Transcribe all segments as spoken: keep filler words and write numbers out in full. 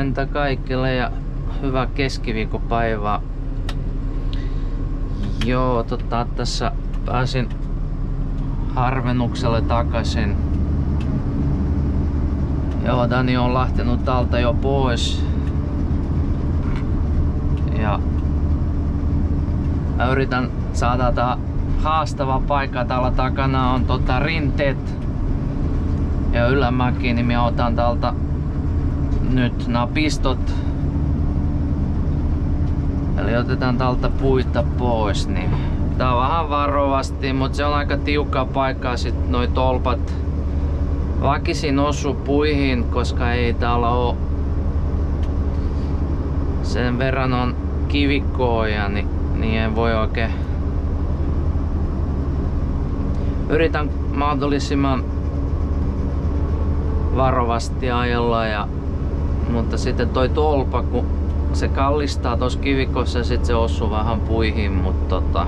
huomenta kaikille ja hyvää keskiviikkopäivää. Joo, tota, tässä pääsin harvennukselle takaisin. Joo, Dani on lähtenyt täältä jo pois. Ja mä yritän saada tää haastava paikka. Täällä takana on tota rinteet ja ylämäki, niin mä otan täältä nyt nämä pistot. Eli otetaan täältä puita pois. Niin tää on vähän varovasti, mutta se on aika tiukka paikka. Sit noi tolpat väkisin osu puihin, koska ei täällä oo sen verran on kivikkoja, niin, niin en voi oikein. Yritän mahdollisimman varovasti ajella, ja, mutta sitten toi tolpa, kun se kallistaa tuossa kivikossa ja sit se osuu vähän puihin, mutta tota,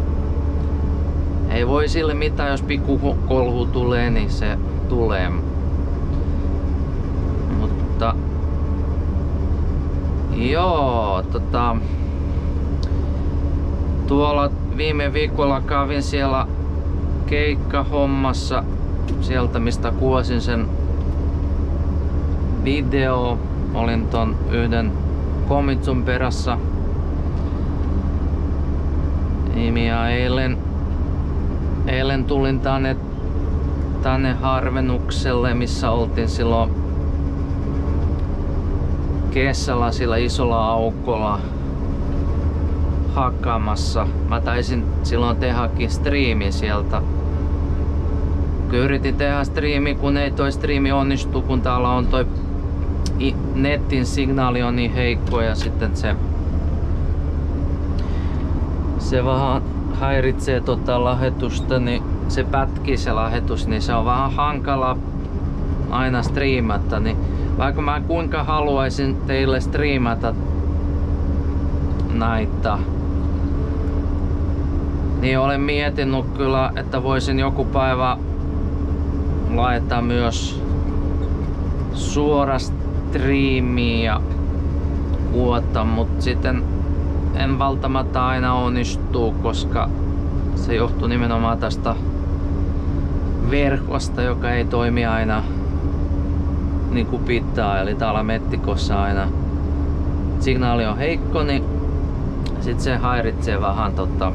ei voi sille mitään, jos pikku kolhu tulee, niin se tulee. Mutta joo, tota, tuolla viime viikolla kävin siellä keikkahommassa, sieltä mistä kuvasin sen video. Olin ton yhden Komitsun perässä. Ja eilen, eilen tulin tänne, tänne harvennukselle, missä oltiin silloin kesällä sillä isolla aukolla hakkaamassa. Mä taisin silloin tehdäkin striimi sieltä. Kun yritin tehdä striimi, kun ei toi striimi onnistu, kun täällä on toi netin signaali on niin heikko ja sitten se se vähän häiritsee tota lähetystä, niin se pätkii se lähetus, niin se on vähän hankala aina striimata. Niin vaikka mä kuinka haluaisin teille striimata näitä, niin olen miettinyt kyllä, että voisin joku päivä laittaa myös suora striimiä ja kuota, mutta sitten en välttämättä aina onnistuu, koska se johtuu nimenomaan tästä verkosta, joka ei toimi aina niin kuin pitää. Eli täällä Mettikossa aina signaali on heikko, niin sit se häiritsee vähän tota,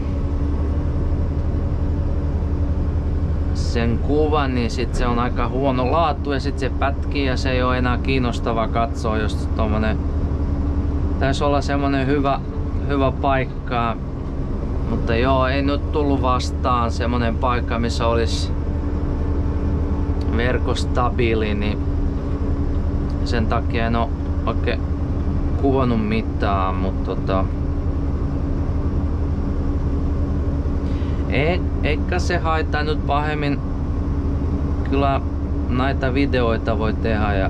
sen kuvan, niin sit se on aika huono laatu ja sit se pätkii ja se ei ole enää kiinnostava katsoa, jos tommonen taisi olla semmonen hyvä hyvä paikka, mutta joo, ei nyt tullut vastaan semmonen paikka, missä olisi verkko stabiili, niin sen takia en oo oikein kuvannut mitään, mutta tota, ei, eikä se haittaa nyt pahemmin. Kyllä näitä videoita voi tehdä ja,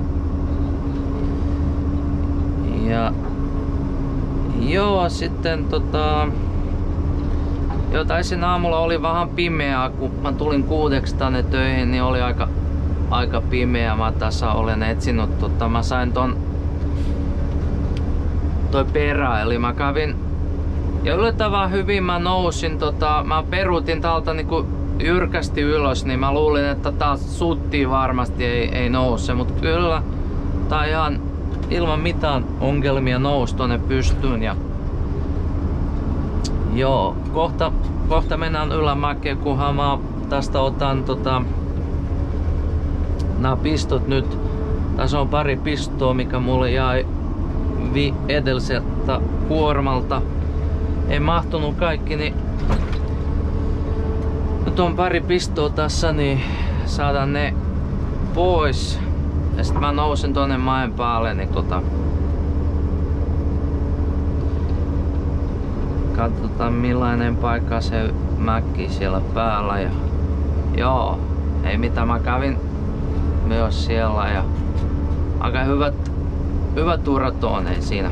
ja joo, sitten tota, jo taisin aamulla oli vähän pimeää, kun mä tulin kuudeksi tänne töihin, niin oli aika, aika pimeä. Mä tässä olen etsinyt, tota, mä sain ton toi perä, eli mä kävin ja yllättävän hyvin mä nousin, tota, mä peruutin täältä niinku jyrkästi ylös, niin mä luulin, että taas suttiin varmasti ei, ei nouse, mutta kyllä tää ihan ilman mitään ongelmia nousi tonne pystyyn. Ja joo, kohta, kohta mennään ylämäkeen, kunhan mä tästä otan tota, nämä pistot nyt. Tässä on pari pistoa, mikä mulle jäi vi edelliseltä kuormalta. Ei mahtunut kaikki, niin nyt on pari pistoa tässä, niin saadaan ne pois. Ja sit mä nousen tonne mäen päälle, niin tota, katsotaan millainen paikka se mäki siellä päällä. Ja joo, ei mitään, mä kävin myös siellä ja aika hyvät, hyvät urat on, ei siinä.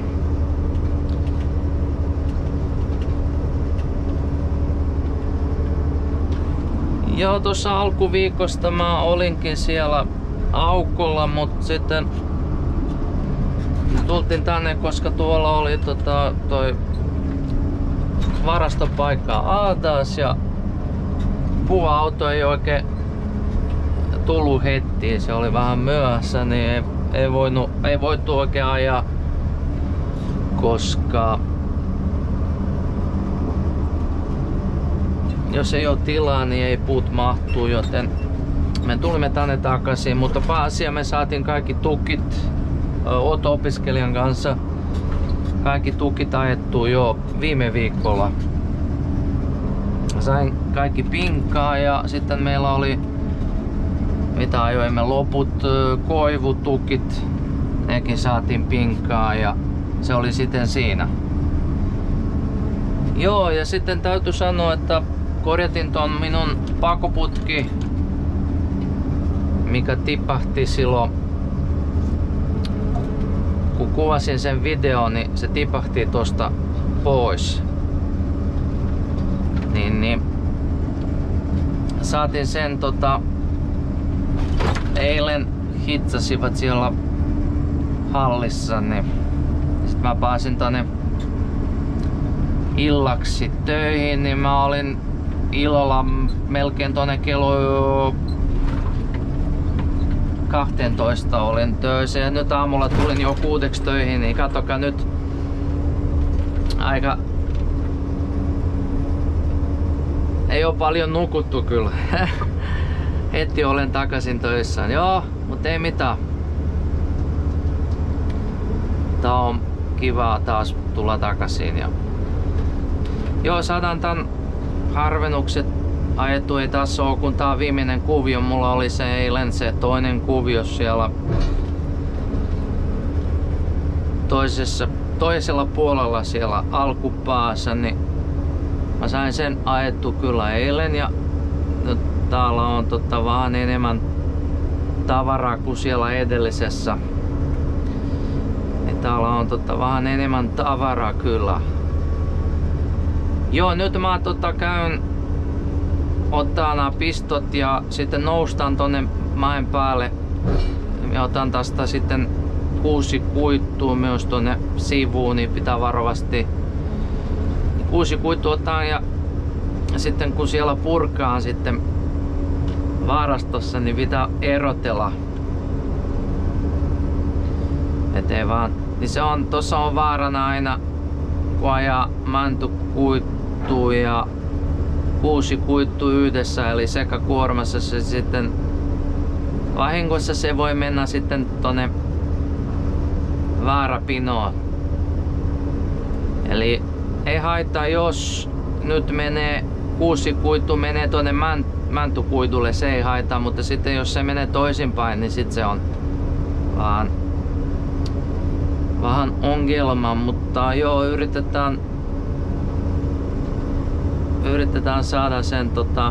Joo, tuossa alkuviikosta mä olinkin siellä aukolla, mutta sitten tultiin tänne, koska tuolla oli tota, toi varastopaikka Aatas ja puuauto ei oikein tullut heti. Se oli vähän myöhässä, niin ei, ei, voinut, ei voitu oikein ajaa, koska jos ei ole tilaa, niin ei puut mahtuu, joten me tulimme tänne takaisin, mutta pääasia me saatiin kaikki tukit Otto-opiskelijan kanssa. Kaikki tukit ajettu jo viime viikolla. Sain kaikki pinkkaa ja sitten meillä oli, mitä ajoimme loput, koivutukit. Nekin saatiin pinkkaa ja se oli sitten siinä. Joo, ja sitten täytyy sanoa, että korjatin ton minun pakoputki, mikä tipahti silloin, kun kuvasin sen videon, niin se tipahti tosta pois. Niin, niin saatiin sen tota, eilen hitsasivat siellä hallissa, niin sit mä pääsin tonne illaksi töihin, niin mä olin illalla melkein tonne kello kaksitoista olin töissä ja nyt aamulla tulin jo kuudeksi töihin, niin katsokaa nyt aika ei oo paljon nukuttu kyllä. Heti olen takaisin töissä. Joo, mutta ei mitään. Tää on kiva taas tulla takaisin. Ja joo, saadaan tän harvennukset ajettu. Ei taas oo, kun tää on viimeinen kuvio. Mulla oli se eilen se toinen kuvio siellä toisessa, toisella puolella siellä alkupäässä, niin mä sain sen ajettu kyllä eilen ja nyt täällä on totta vähän enemmän tavaraa kuin siellä edellisessä. Ja täällä on totta vähän enemmän tavaraa kyllä. Joo, nyt mä tota käyn ottaa nämä pistot ja sitten noustaan tonne mäen päälle. Ja otan tästä sitten kuusi kuittua myös tonne sivuun, niin pitää varovasti kuusi kuittua ottaa ja sitten kun siellä purkaan sitten varastossa, niin pitää erotella. Ettei vaan, niin se on, tossa on vaarana aina kun ajaa mäntykuittua ja kuusi kuittua yhdessä, eli sekä kuormassa se sitten vahingossa se voi mennä sitten tonne vääräpinoon. Eli ei haittaa, jos nyt menee kuusi kuitu menee tonne mäntykuitulle, se ei haittaa, mutta sitten jos se menee toisinpäin, niin sitten se on vähän, vähän ongelma, mutta joo, yritetään yritetään saada sen tota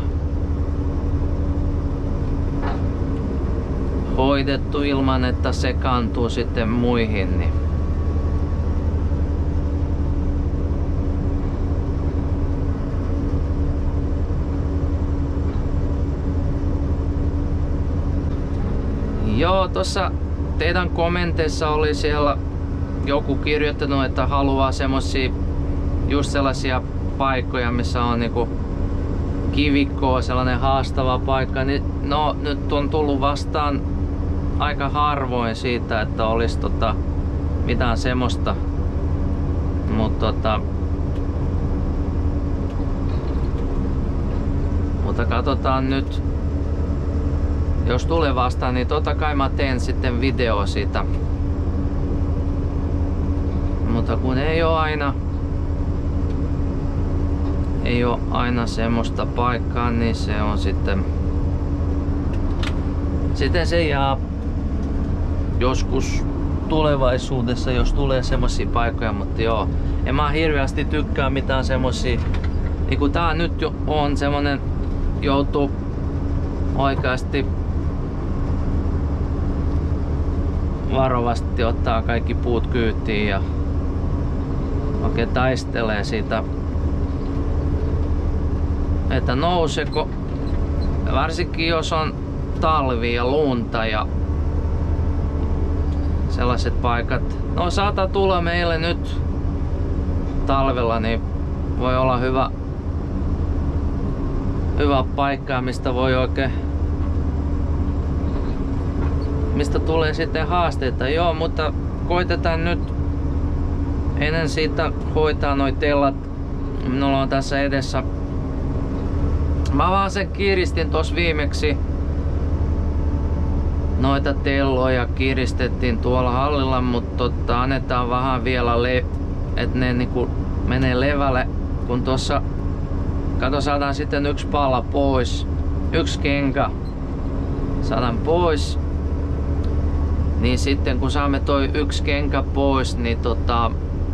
hoidettu ilman, että sekaantuu sitten muihin. Niin. Joo, tuossa teidän kommenteissa oli siellä joku kirjoittanut, että haluaa semmosia just sellaisia paikkoja, missä on niinku kivikkoa, sellainen haastava paikka, niin no nyt on tullut vastaan aika harvoin siitä, että olisi tota mitään semmoista, mutta tota mutta katsotaan nyt, jos tulee vastaan, niin totta kai mä teen sitten video siitä, mutta kun ei oo aina ei oo aina semmoista paikkaa, niin se on sitten sitten se jää joskus tulevaisuudessa, jos tulee semmosia paikkoja, mutta joo, en mä hirveästi tykkää mitään semmosia, niin kun tää nyt jo on semmonen, joutuu oikeasti varovasti ottaa kaikki puut kyytiin ja oikein taistelee siitä, että nouseko, varsinkin jos on talvi ja lunta ja sellaiset paikat. No saattaa tulla meille nyt talvella, niin voi olla hyvä, hyvä paikka, mistä voi oikein, mistä tulee sitten haasteita. Joo, mutta koitetaan nyt ennen siitä hoitaa noi tellat. Minulla on tässä edessä. Mä vaan sen kiristin tossa viimeksi. Noita telloja kiristettiin tuolla hallilla, mutta tota, annetaan vähän vielä le että ne niinku menee levälle. Kun tuossa, kato, saadaan sitten yksi pala pois, yksi kenkä saadaan pois. Niin sitten kun saamme toi yksi kenkä pois, niin tota,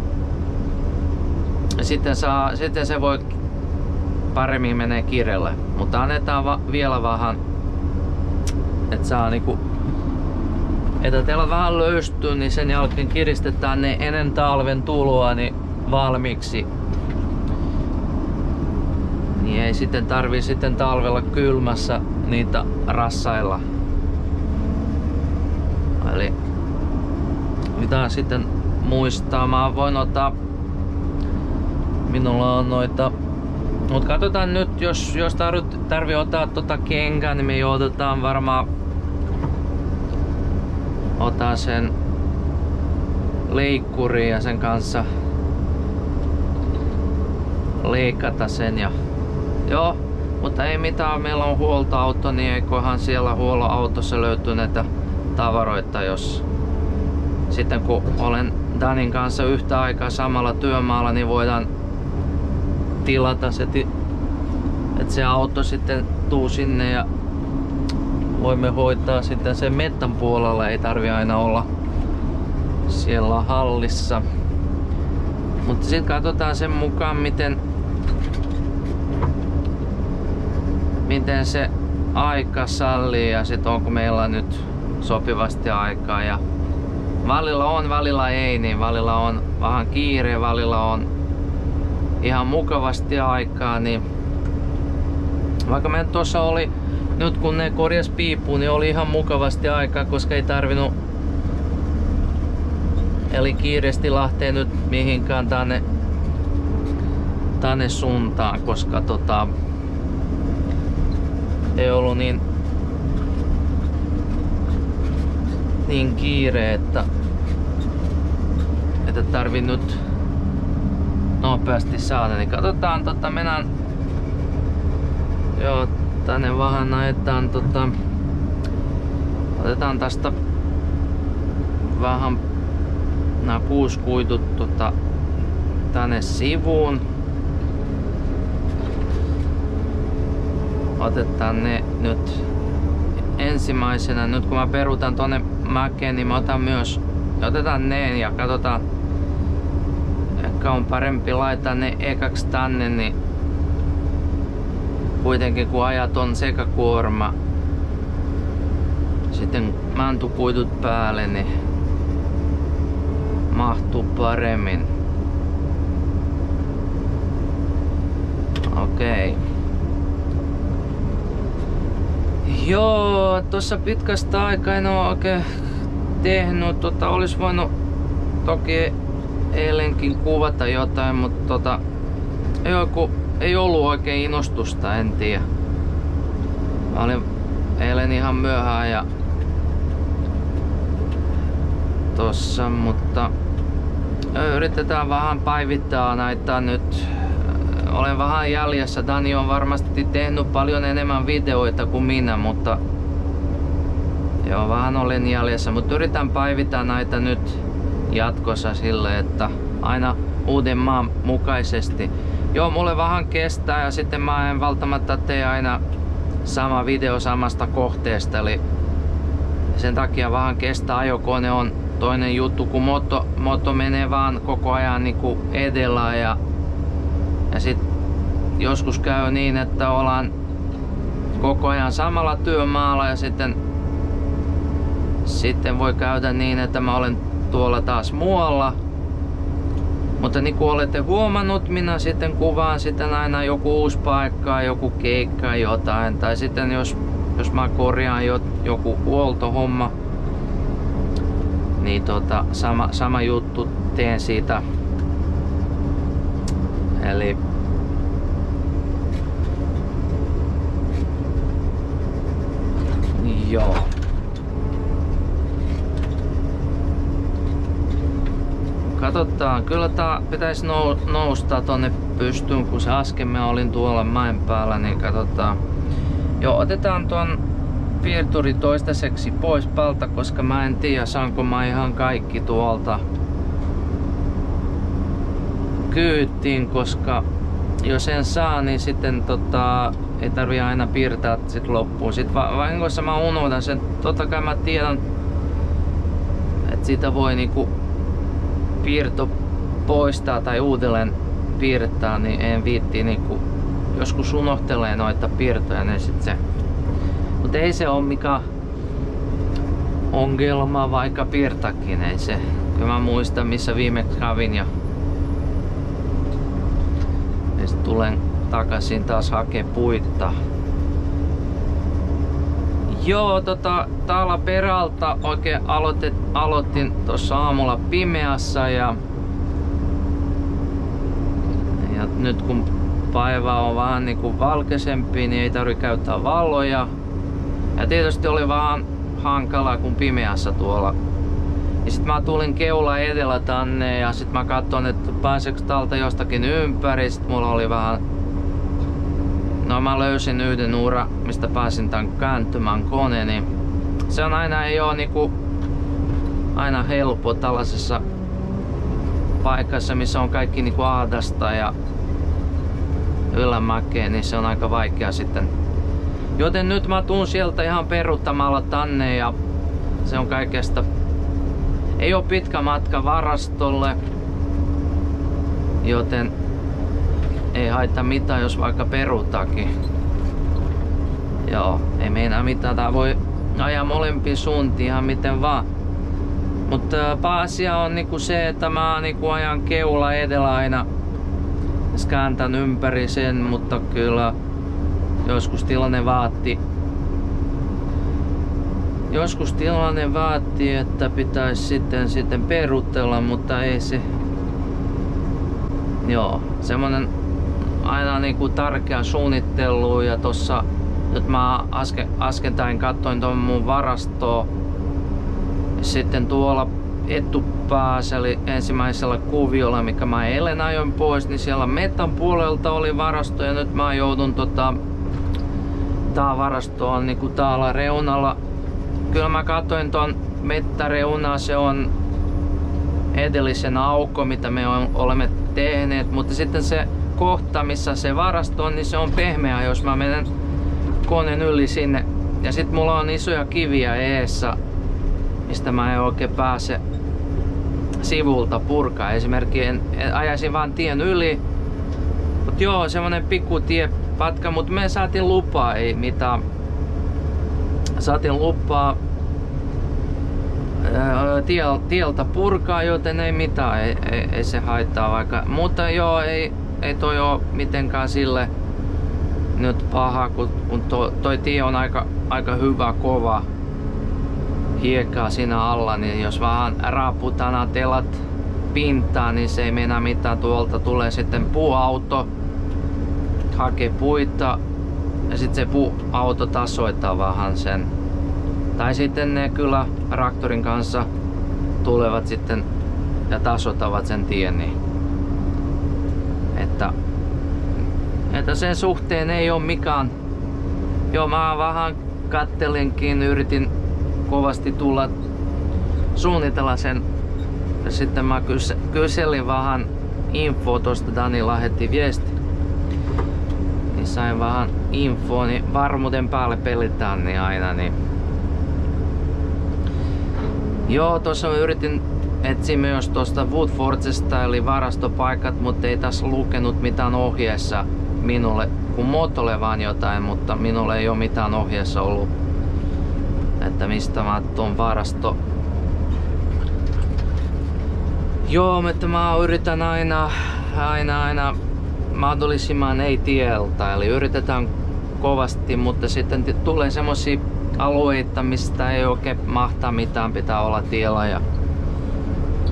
sitten, saa, sitten se voi paremmin menee kirelle. Mutta annetaan va vielä vähän, että saa niinku, että teillä vähän löystyy, niin sen jälkeen kiristetään ne ennen talven tuloa niin valmiiksi. Niin ei sitten tarvii sitten talvella kylmässä niitä rassailla. Eli mitä sitten muistaa, mä voin ottaa, minulla on noita, mut katsotaan nyt, jos, jos tarvii, tarvii ottaa tota kenkää, niin me joudutaan varmaan ottaa sen leikkuri ja sen kanssa leikata sen ja joo, mutta ei mitään, meillä on huoltoauto, niin eiköhän siellä huoltoautossa löytyy näitä tavaroita, jos sitten kun olen Danin kanssa yhtä aikaa samalla työmaalla, niin voidaan tilata se, että se auto sitten tuu sinne ja voimme hoitaa sitten sen mettän puolella, ei tarvi aina olla siellä hallissa. Mutta sitten katsotaan sen mukaan, miten miten se aika sallii ja sit onko meillä nyt sopivasti aikaa. Ja välillä on, välillä ei, niin välillä on vähän kiire, välillä on ihan mukavasti aikaa. Niin vaikka me tuossa oli, nyt kun ne korjas piippuun, niin oli ihan mukavasti aikaa, koska ei tarvinnut eli kiireesti lähteä nyt mihinkään tänne, tänne suuntaan, koska tota, ei ollut niin, niin kiire, että, että tarvii nyt nopeasti saada. Niin katsotaan, tota, mennään joo, tänne vähän ajetaan, tota, otetaan tästä vähän nämä kuusikuitut tota, tänne sivuun. Otetaan ne nyt ensimmäisenä. Nyt kun mä peruutan tonne mäkeen, niin mä otan myös, otetaan ne ja katsotaan. Ehkä on parempi laittaa ne ekaksi tänne, niin kuitenkin kun ajat on sekakuorma, sitten mäntykuitut päälle, niin mahtuu paremmin. Okei. Okay. Joo, tuossa pitkästä aikaa en oo oikein tehnyt. Tota, olis voinut toki eilenkin kuvata jotain, mutta tota, ei, kun ei ollut oikein innostusta, en tiedä. Mä olin eilen ihan myöhään ja tossa, mutta yritetään vähän päivittää näitä nyt. Olen vähän jäljessä. Dani on varmasti tehnyt paljon enemmän videoita kuin minä, mutta joo, vähän olen jäljessä. Mutta yritän päivittää näitä nyt jatkossa sille, että aina uuden maan mukaisesti. Joo, mulle vähän kestää ja sitten mä en välttämättä tee aina sama video samasta kohteesta. Eli sen takia vähän kestää. Ajokone on toinen juttu, kun moto, moto menee vaan koko ajan niinku edellä ja Ja sit joskus käy niin, että ollaan koko ajan samalla työmaalla ja sitten, sitten voi käydä niin, että mä olen tuolla taas muualla. Mutta niin kuin olette huomannut, minä sitten kuvaan sitten aina joku uusi paikka, joku keikka, jotain. Tai sitten jos, jos mä korjaan jo, joku huoltohomma, niin niin tota, sama, sama juttu teen siitä. Eli joo. Katsotaan, kyllä tää pitäisi nousta tonne pystyyn, kun se äsken mä olin tuolla mäen päällä, niin katsotaan. Joo, otetaan ton piirturi toistaiseksi pois päältä, koska mä en tiedä saanko mä ihan kaikki tuolta kyytiin, koska jos en saa, niin sitten tota, ei tarvi aina piirtää sit loppuun. Sitten va vahingossa mä unohdan sen, totta kai mä tiedän, että siitä voi niinku piirto poistaa tai uudelleen piirtää, niin en viitti niinku, joskus unohtelee noita piirtoja, niin sit se. Mutta ei se ole mikään ongelma, vaikka piirtäkin, ei se. Kyllä mä muistan missä viimeksi kävin ja, ja sit tulen takaisin taas hakee puita. Joo, tota, täällä perältä oikein aloitet, aloitin tuossa aamulla pimeässä ja, ja nyt kun päivä on vähän niinku valkeisempi, niin ei tarvitse käyttää valoja. Ja tietysti oli vähän hankalaa kun pimeässä tuolla. Ja sit mä tulin keula edellä tänne ja sit mä katson, että pääseekö täältä jostakin ympäri. Sit mulla oli vähän. No mä löysin yhden ura, mistä pääsin tän kääntymään koneen, niin se on aina, ei oo niinku aina helppo tällaisessa paikassa, missä on kaikki niinku ahdasta ja ylämäkeä, niin se on aika vaikea sitten. Joten nyt mä tuun sieltä ihan peruuttamalla tänne ja se on kaikesta. Ei oo pitkä matka varastolle, joten ei haittaa mitään, jos vaikka peruutakin. Joo, ei meinaa mitään. Tää voi ajaa molempiin suuntiin ihan miten vaan. Mutta pääasia on niinku se, että mä niinku ajan keula edellä aina. Kääntän ympäri sen, mutta kyllä joskus tilanne vaatti. Joskus tilanne vaatti, että pitäisi sitten, sitten peruutella, mutta ei se. Joo, semmonen aina niinku tärkeä suunnittelu ja tossa nyt mä äsken, äskentäin katsoin tuon mun varastoa. Sitten tuolla etupäässä eli ensimmäisellä kuviolla, mikä mä eilen ajoin pois, niin siellä metan puolelta oli varasto ja nyt mä joudun tota tää varasto on niinku täällä reunalla. Kyllä mä katsoin ton mettäreunaa, se on edellisen aukko, mitä me olemme tehneet, mutta sitten se kohta, missä se varasto on, niin se on pehmeä, jos mä menen koneen yli sinne. Ja sit mulla on isoja kiviä eessä, mistä mä en oikein pääse sivulta purkaa. Esimerkiksi en, en, ajaisin vaan tien yli. Mut joo, semmonen pikku tiepätkä, mut me saatiin lupaa, ei mitään. Saatiin lupaa ää, tiel, tieltä purkaa, joten ei mitään, ei, ei, ei se haittaa vaikka. Mutta joo, ei, ei toi oo mitenkään sille nyt paha, kun, kun to, toi tie on aika, aika hyvä, kova hiekkaa siinä alla, niin jos vähän raaputana telat pintaan, niin se ei mennä mitään. Tuolta tulee sitten puuauto, hakee puita ja sitten se puuauto tasoittaa vähän sen. Tai sitten ne kyllä traktorin kanssa tulevat sitten ja tasoittavat sen tien. Niin. Että, että sen suhteen ei ole mikään. Joo, mä vähän kattelinkin, yritin kovasti tulla suunnitella sen. Ja sitten mä kyselin vähän infoa, tosta Dani lähetti viesti. Niin sain vähän infoa, niin varmuuden päälle pelitään niin aina. Niin. Joo, tuossa yritin etsiä myös tuosta Woodforgesta eli varastopaikat, mutta ei tässä lukenut mitään ohjeessa minulle. Kun motolle vaan jotain, mutta minulle ei ole mitään ohjeessa ollut, että mistä mä tuon varasto. Joo, mutta mä yritän aina, aina, aina mahdollisimman ei tieltä, eli yritetään kovasti, mutta sitten tulee semmosia alueita, mistä ei oikein mahtaa mitään, pitää olla tiellä ja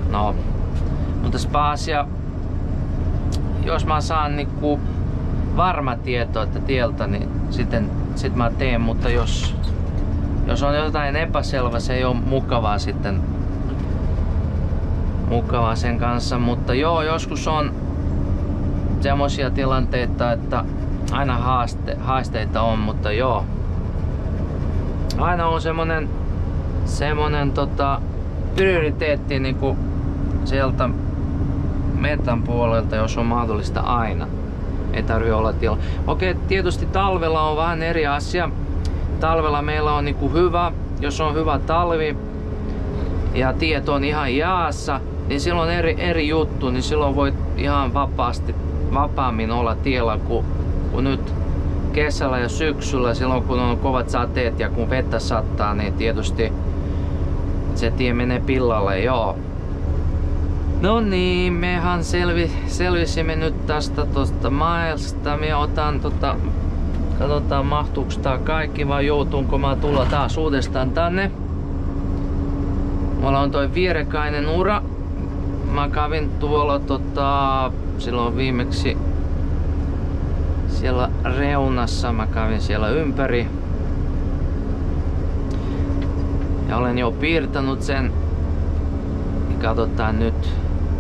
No, mutta Spaasia, jos mä saan niinku varma tieto, että tieltä, niin sitten sit mä teen, mutta jos, jos on jotain epäselvä, se ei ole mukavaa sitten mukavaa sen kanssa, mutta joo, joskus on semmosia tilanteita, että aina haaste, haasteita on, mutta joo, aina on semmonen semmonen tota prioriteetti niinku sieltä metan puolelta, jos on mahdollista aina. Ei tarvi olla tila. Okei, tietysti talvella on vähän eri asia. Talvella meillä on niinku hyvä, jos on hyvä talvi ja tiet on ihan jaassa, niin silloin eri, eri juttu, niin silloin voit ihan vapaasti, vapaammin olla tiellä kuin, kuin nyt kesällä ja syksyllä, silloin kun on kovat sateet ja kun vettä sattaa, niin tietysti se tie menee pillalle, joo. No niin, mehän selvi, selvisimme nyt tästä tosta Milesta. Minä otan tota, katsotaan mahtuuko tää kaikki vai joutuunko mä tulla taas uudestaan tänne. Mulla on toi vierekkäinen ura. Mä kävin tuolla tota, silloin viimeksi siellä reunassa, mä kävin siellä ympäri. Ja olen jo piirtänyt sen. Katsotaan nyt.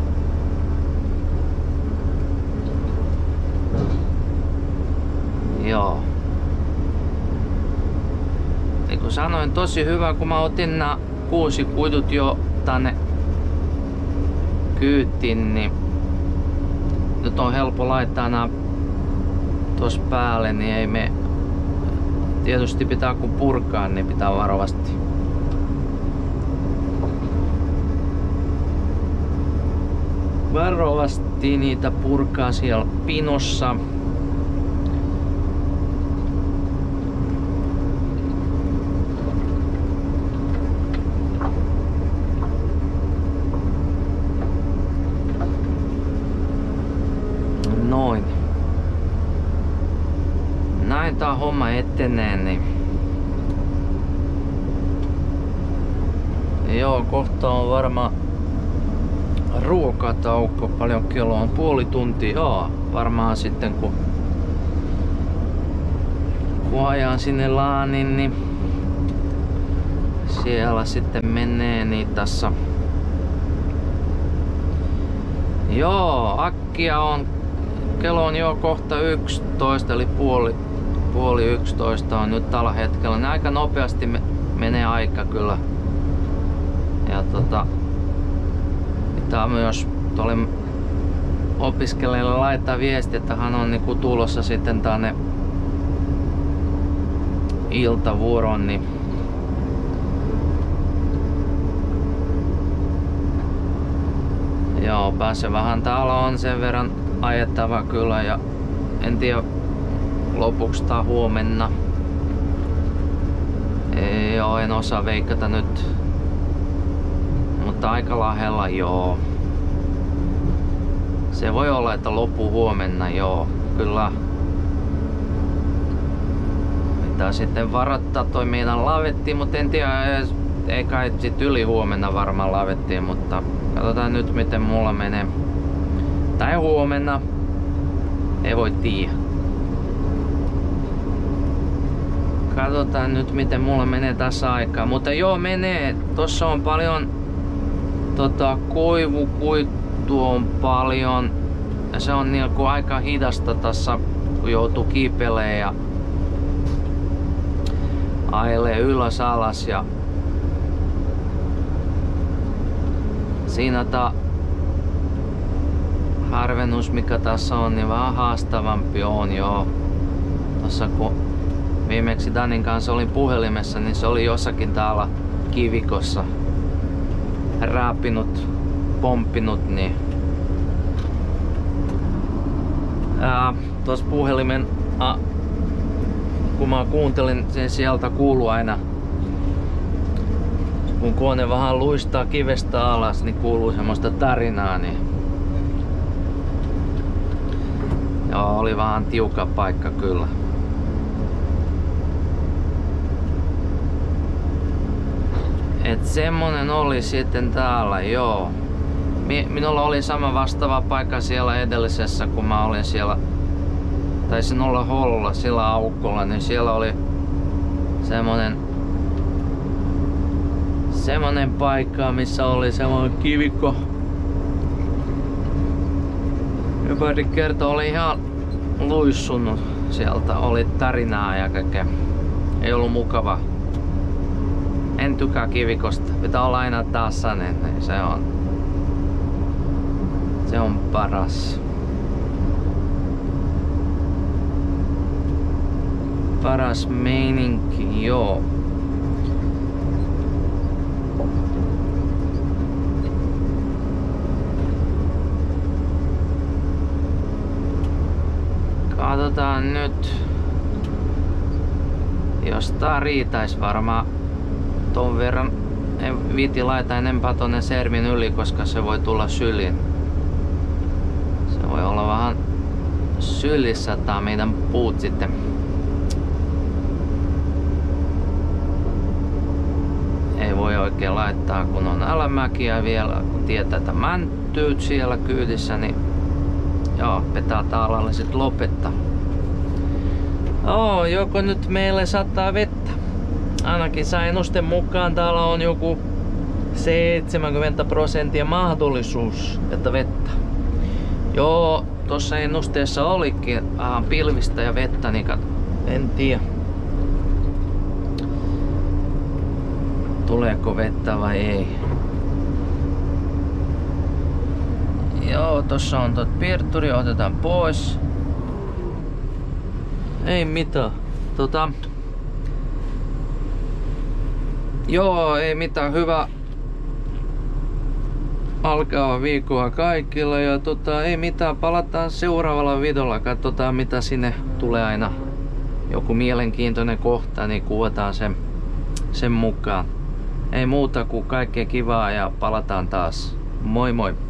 Joo. Niin kuin sanoin, tosi hyvä, kun mä otin nää kuusi kuidut jo tänne kyytiin, niin nyt on helppo laittaa nää tuossa päälle, niin ei me... Tietysti pitää kun purkaa, niin pitää varovasti. Varovasti niitä purkaa siellä pinossa. Noin. Näin tää homma etenee, niin... Joo, kohta on varmaan ruokatauko. Paljon kello on? Puoli tuntia. Joo, varmaan sitten kun, kun ajan sinne Laaniin, niin siellä sitten menee niin tässä. Joo, akkia on. Kello on jo kohta yksitoista, eli puoli, puoli yksitoista on nyt tällä hetkellä. Ne aika nopeasti me, menee aika kyllä. Ja tota, pitää myös tuolle opiskelijalle laittaa viesti, että hän on niinku tulossa sitten tänne iltavuoroon, niin joo, pääsevähän täällä on sen verran ajettava kyllä, ja en tiedä lopuksi tai huomenna. Ei, joo, en osaa veikata nyt, mutta aika lähellä joo. Se voi olla, että loppu huomenna joo, kyllä. Pitää sitten varattaa toi meidän lavetti, mutta en tiedä, ei kai sit yli huomenna varmaan lavettiin, mutta katsotaan nyt miten mulla menee. Tai huomenna, ei voi tiedä. Katsotaan nyt miten mulla menee tässä aikaa, mutta joo menee. Tossa on paljon tota, koivukuitu on paljon. Ja se on niinku aika hidasta tässä, kun joutuu kiipeleen ja ailee ylös alas. Ja siinä tää harvennus mikä tässä on, niin vähän haastavampi on joo. Tossa kun viimeksi Danin kanssa olin puhelimessa, niin se oli jossakin täällä kivikossa rääpinut, pomppinut, niin ää, tuossa puhelimen a, kun mä kuuntelin, sen sieltä kuuluu aina, kun kone vähän luistaa kivestä alas, niin kuuluu semmoista tarinaa, niin joo, oli vähän tiukka paikka kyllä. Et semmonen oli sitten täällä, joo. Minulla oli sama vastaava paikka siellä edellisessä, kun mä olin siellä, taisin olla Hollolla, sillä aukkolla, niin siellä oli semmonen semmonen paikka, missä oli semmonen kivikko. Ympäri kertoo oli ihan luissunut sieltä, oli tarinaa ja kaikkea. Ei ollut mukava. En tykkää kivikosta, pitää olla aina tasainen, niin se on Se on paras. Paras meininki, joo. Katsotaan nyt. Jos tää riitäis varmaan ton verran. En viiti laita enempää tonne sermin yli, koska se voi tulla syliin. Se voi olla vähän sylissä tää meidän puut sitten. Ei voi oikein laittaa, kun on alamäkiä vielä, kun tietää, että mäntyyt siellä kyydissä, niin joo, pitää taalalle sit lopettaa. Oo, joko nyt meille sataa vettä. Ainakin ennusten mukaan täällä on joku seitsemänkymmentä prosenttia mahdollisuus, että vettä. Joo, tossa ennusteessa olikin vähän pilvistä ja vettä, niin kat... en tiedä. Tuleeko vettä vai ei? Joo, tossa on tot piirturi, otetaan pois. Ei mitään. Tota... Joo, ei mitään. Hyvä alkaa viikkoa kaikilla ja tota, ei mitään. Palataan seuraavalla videolla. Katsotaan mitä sinne tulee aina. Joku mielenkiintoinen kohta, niin kuvataan sen, sen mukaan. Ei muuta kuin kaikkea kivaa ja palataan taas. Moi moi!